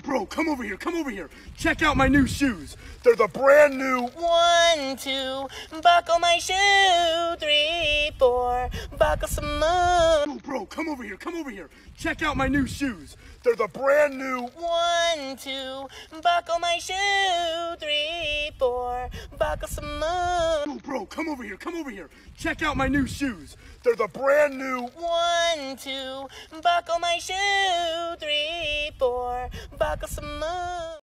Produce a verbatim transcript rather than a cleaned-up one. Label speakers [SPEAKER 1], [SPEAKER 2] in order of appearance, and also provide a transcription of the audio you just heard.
[SPEAKER 1] Bro, come over here, come over here. Check out my new shoes. They're the brand new
[SPEAKER 2] One, two, buckle my shoe. Three, four, buckle some more.
[SPEAKER 1] Bro, bro, come over here, come over here. Check out my new shoes. They're the brand new
[SPEAKER 2] One, two, buckle my shoe. Three, four, buckle some more.
[SPEAKER 1] Bro, bro, come over here, come over here. Check out my new shoes. They're the brand new
[SPEAKER 2] One, two, buckle my shoe. Three, four, buckle some more.